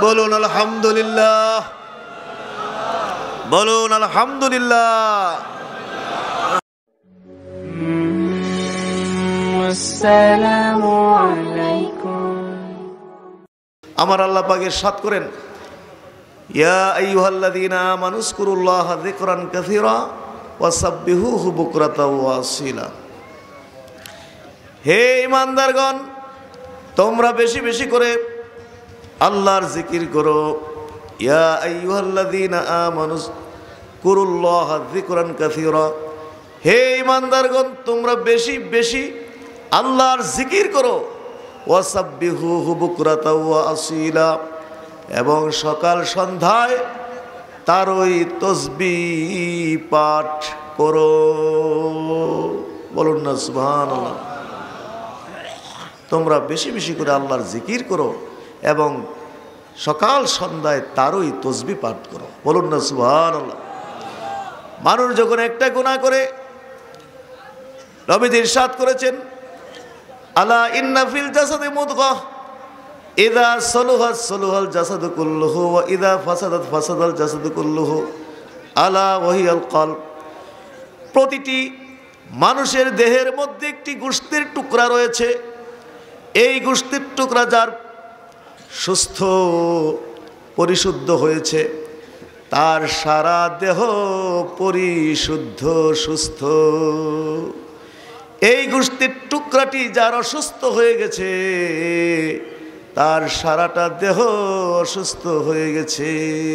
বলুন আলহামদুলিল্লাহ, বলুন আলহামদুলিল্লাহ। আসসালামু আলাইকুম। আমার আল্লাহ পাক ইরশাদ করেন, ইয়া আইয়ুহাল্লাযীনা আমানু যকুরুল্লাহা যিকরান কাসীরা ওয়াসাব্বিহুহু বুকরাতাও ওয়া আসীলা। হে ঈমানদারগণ, তোমরা বেশি বেশি করে আল্লাহর জিকির করো। ইয়া আইয়ুহাল্লাযীনা আমানু যকুরুল্লাহা যিকরান কাসীরা, হে ঈমানদারগণ, তোমরা বেশি বেশি আল্লাহর জিকির করো। ওয়াসাব্বিহুহু বুকরাতাও ওয়া আসীলা, এবং সকাল সন্ধ্যায় তার ওই তসবিহ পাঠ করো। বলুন না সুবহানাল্লাহ। তোমরা বেশি বেশি করে আল্লাহর জিকির করো এবং সকাল সন্ধ্যায় তারই তসবিহ পাঠ করো। বলুন না সুবহানাল্লাহ। মানুষ যখন একটা গুনাহ করে, নবীজি ইরশাদ করেছেন, আলা ইন্না ফিল জাসাদি মুদগাহ ইযা সালুহাত সালুহাল জাসাদু কুল্লুহু ওয়া ইযা ফাসাদাত ফাসাদাল জাসাদু কুল্লুহু আলা ওয়াহিয়াল কলব। প্রতিটি মানুষের দেহের মধ্যে একটি গোশতের টুকরা রয়েছে। এই গোশতের টুকরা যার সুস্থ পরিশুদ্ধ হয়েছে, তার সারা দেহ পরিশুদ্ধ সুস্থ। এই গোশতের টুকরাটি যার অসুস্থ হয়ে গেছে, তার সারাটা দেহ অসুস্থ হয়ে গেছে।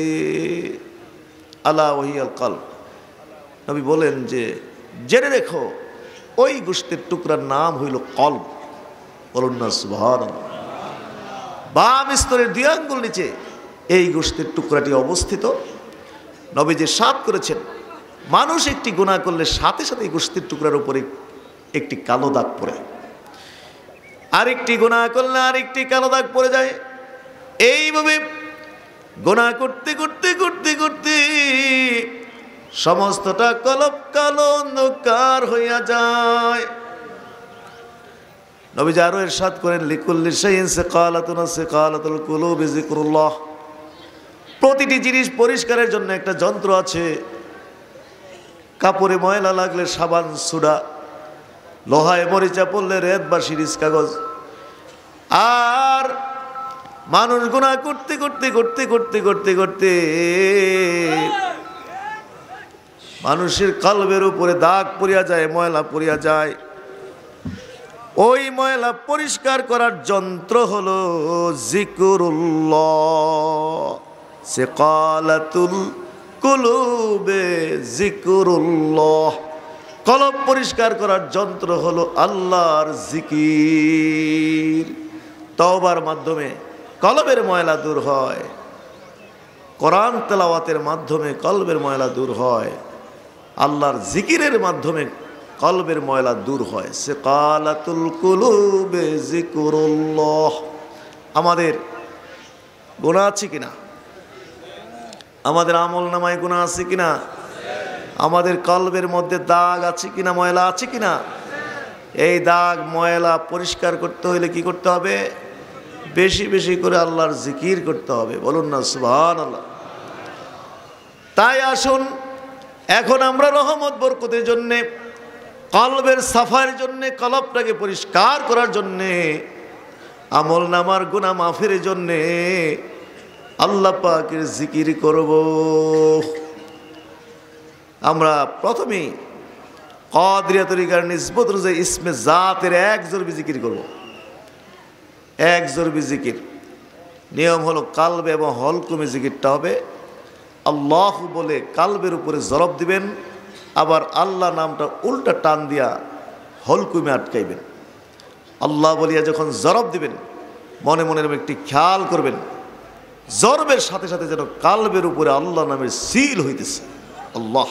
আলা ওয়াহিয়াল কলব। নবী বলেন যে জেনে রেখো, ওই গোশতের টুকরার নাম হইল কলব। বলুন না সুবহানাল্লাহ। বাম স্তরের 2 আঙ্গুল নিচে এই গোশতের টুকরাটি অবস্থিত। নবীজি ইরশাদ করেছেন, মানুষ একটি গুনাহ করলে সাথে সাথে এই গোশতের টুকরার উপরে একটি কালো দাগ পড়ে, আরেকটি গুনাহ করলে আরেকটি কালো দাগ পড়ে যায়। এইভাবে গুনাহ করতে করতে করতে করতে সমস্তটা কলব কালো অন্ধকার হইয়া যায়। নবীজি আরো ইরশাদ করেন, লিকুল্লি শাইইন সিকালাতুন সিকালাতুল কুলুবি যিকরুল্লাহ। প্রতিটি জিনিস পরিষ্কারের জন্য একটা যন্ত্র আছে। কাপড়ে ময়লা লাগলে সাবান সুডা, লোহায় মরিচা পড়লে রেত বা শিরিষ কাগজ। আর মানুষ গুনাহ করতে করতে করতে করতে করতে করতে মানুষের কলবের উপরে দাগ পড়িয়া যায়, ময়লা পড়িয়া যায়। ওই ময়লা পরিষ্কার করার যন্ত্র হলো যিকরুল্লাহ। সিকালাতুল কুলুবে যিকরুল্লাহ। কলব পরিষ্কার করার যন্ত্র হলো আল্লাহর জিকির। তওবার মাধ্যমে কলবের ময়লা দূর হয়, কোরআন তেলাওয়াতের মাধ্যমে কলবের ময়লা দূর হয়, আল্লাহর জিকিরের মাধ্যমে কলবের ময়লা দূর হয়। সিকালাতুল কুলুবে যিকরুল্লাহ। আমাদের গুনাহ আছে কিনা? আমাদের আমল নামায় গুনাহ আছে কিনা? আমাদের কলবের মধ্যে দাগ আছে কিনা, ময়লা আছে কিনা? এই দাগ ময়লা পরিষ্কার করতে হইলে কি করতে হবে? বেশি বেশি করে আল্লাহর জিকির করতে হবে। বলুন না সুবহানাল্লাহ। তাই আসুন, এখন আমরা রহমত বরকতের জন্যে, কলবের সাফার জন্যে, কলবটাকে পরিষ্কার করার জন্যে, আমল নামার গুনাহ মাফের জন্যে আল্লাহ পাকের জিকির করব। আমরা প্রথমেই কাদরিয়া তরিকার নিসবত অনুযায়ী ইসমে জাতের 1 জরবি জিকির করব। 1 জরবি জিকির নিয়ম হলো কালবে এবং হলকুমে জিকিরটা হবে। আল্লাহ বলে কালবের উপরে জরব দিবেন, আবার আল্লাহ নামটা উল্টা টান দিয়া হলকুমে আটকাইবেন। আল্লাহ বলিয়া যখন জরব দিবেন, মনে মনে একটি খেয়াল করবেন, জরবের সাথে সাথে যেন কালবের উপরে আল্লাহ নামের সিল হইতেছে। আল্লাহ।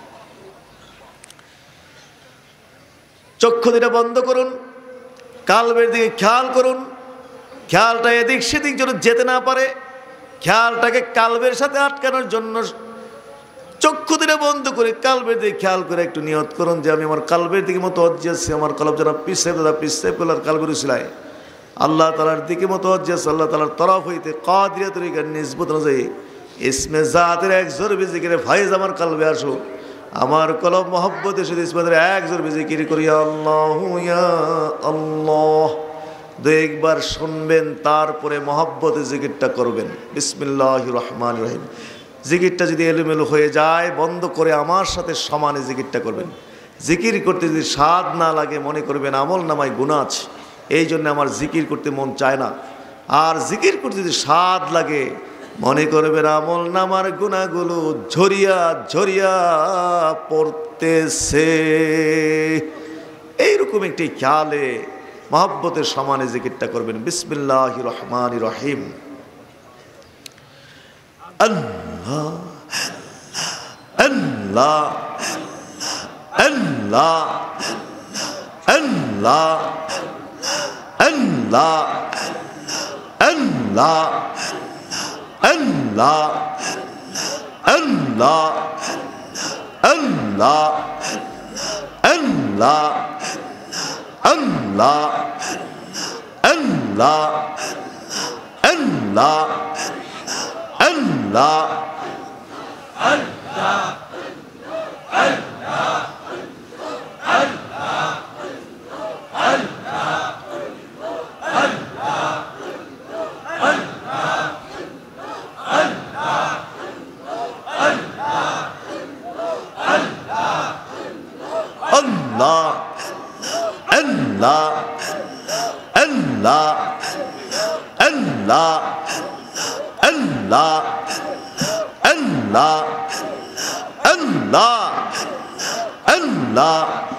চক্ষু দুটো বন্ধ করুন, কালবের দিকে খেয়াল করুন। খেয়ালটা এদিক সেদিক যেন যেতে না পারে, খেয়ালটাকে কালবের সাথে আটকানোর জন্য চক্ষু দুটো বন্ধ করে কালবের দিকে খেয়াল করে একটু নিয়ত করুন যে আমি আমার কালবের দিকে মতো অজ্জি আছি, আমার কলব যেন পিছে দাদা পিছে পেলার কালবের উসিলায় আল্লাহ তাআলার দিকে মুতাওয়াজ্জিহ আছে, আল্লাহ তাআলার তরফ হইতে কাদিরিয়া তরিকার নিসবত অনুযায়ী ইসমে জাতের এক জরবে জিকিরে ফাইজ আমার কলবে আসো, আমার কলব মহব্বতের সাথে ইসমাতের এক জরবে জিকির করি আল্লাহু ইয়া আল্লাহ। একবার শুনবেন, তারপরে মহব্বতে জিকিরটা করবেন। বিসমিল্লাহির রহমানির রহিম। জিকিরটা যদি এলোমেলো হয়ে যায় বন্ধ করে আমার সাথে সমানে জিকিরটা করবেন। জিকির করতে যদি স্বাদ না লাগে মনে করবেন আমল নামায় গুনাহ আছে, এই জন্য আমার জিকির করতে মন চায় না। আর জিকির করতে যদি স্বাদ লাগে মনে করবেন আমল নামার গুনাহগুলো ঝরিয়া ঝরিয়া পড়তেছে। এইরকম একটি খেয়ালে মহব্বতের সমানে জিকিরটা করবেন। বিসমিল্লাহির রহমানির রহিম। আল্লাহ আল্লাহ আল্লাহ আল্লাহ আল্লাহ আল্লাহ আল্লাহ আল্লাহ আল্লাহ আল্লাহ আল্লাহ আল্লাহ আল্লাহ আল্লাহ Allah Allah Allah Allah Allah Allah Allah Allah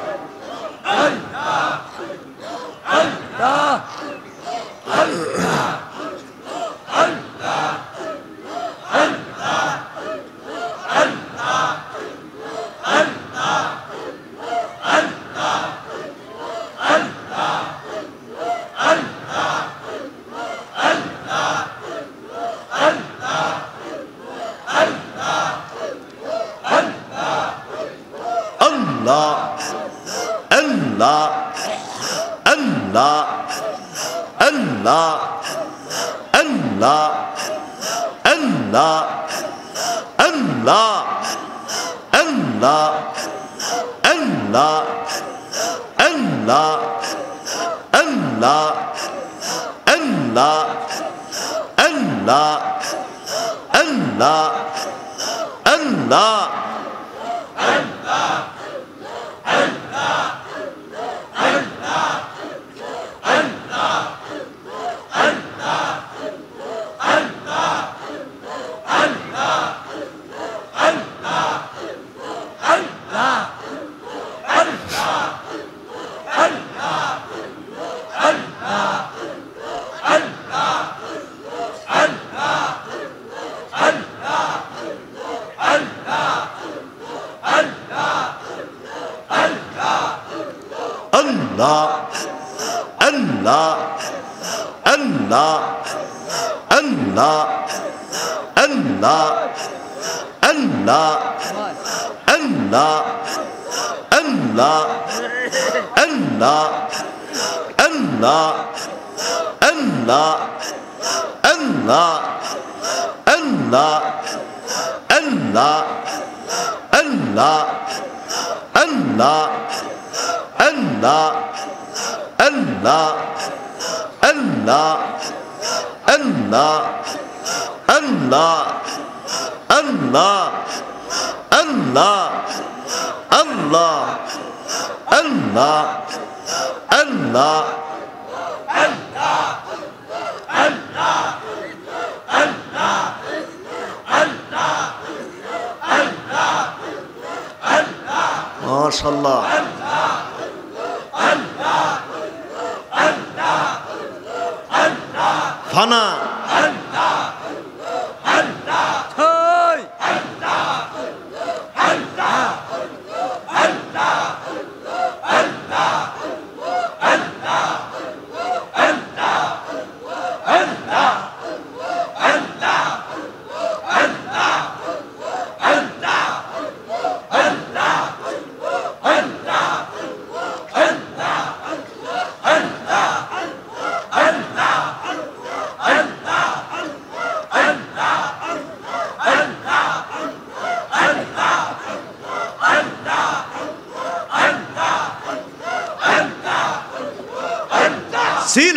মাশাআল্লাহ ফানা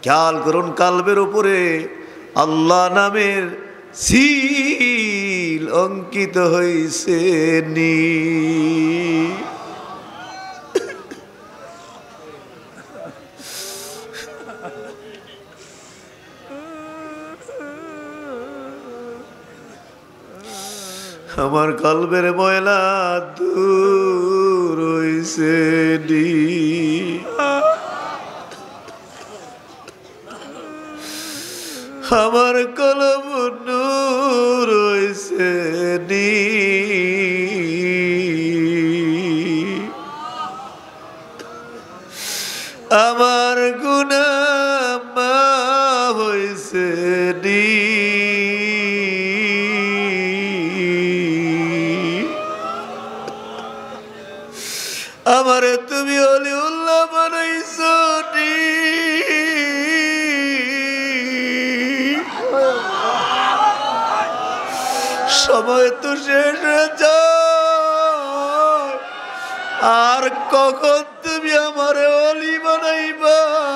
খেয়াল করুন কালবের উপরে আল্লাহ নামের সিল অঙ্কিত হইছে নি। আমার কলবের ময়লা দূর হইছে নি। আমার কলব নূর হইছে নি। আমার গুনাহ মাফ হইছে নি। আমারে তুমি অলিউল্লাহ বানাইছো নি। সময় তো শেষ হয়ে যায়, আর কখন তুমি আমারে অলি বানাইবা?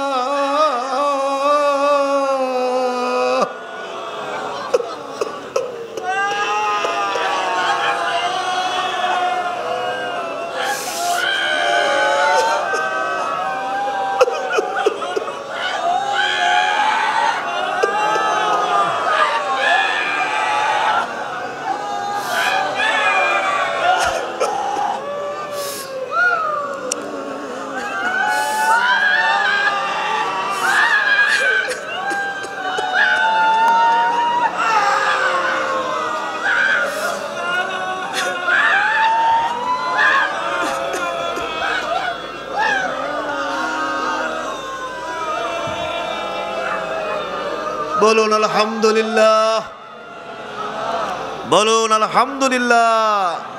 বলুন আলহামদুলিল্লাহ, বলুন আলহামদুলিল্লাহ।